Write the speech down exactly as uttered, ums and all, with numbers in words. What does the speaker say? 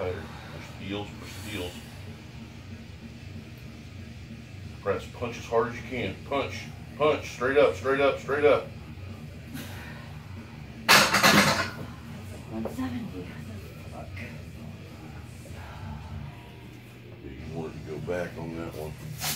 tighter. Push the heels, push the heels. Press, punch as hard as you can. Punch, punch, straight up, straight up, straight up. one seventy. Fuck. You wanted to go back on that one.